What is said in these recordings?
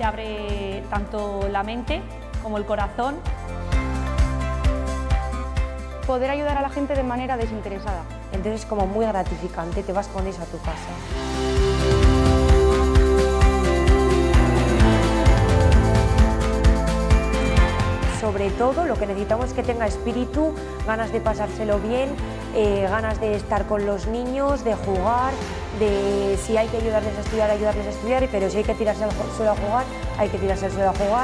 te abre tanto la mente como el corazón. Poder ayudar a la gente de manera desinteresada. Entonces es como muy gratificante, te vas con eso a tu casa. Sobre todo lo que necesitamos es que tenga espíritu, ganas de pasárselo bien, ganas de estar con los niños, de jugar, de si hay que ayudarles a estudiar, pero si hay que tirarse al suelo a jugar, hay que tirarse al suelo a jugar.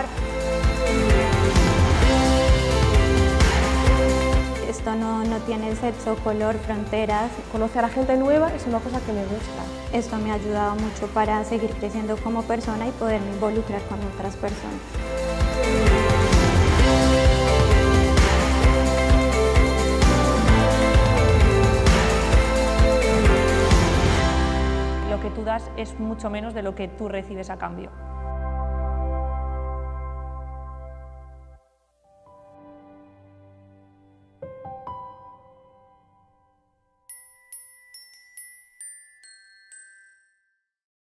Esto no tiene sexo, color, fronteras. Conocer a gente nueva es una cosa que me gusta. Esto me ha ayudado mucho para seguir creciendo como persona y poderme involucrar con otras personas. Lo que tú das es mucho menos de lo que tú recibes a cambio.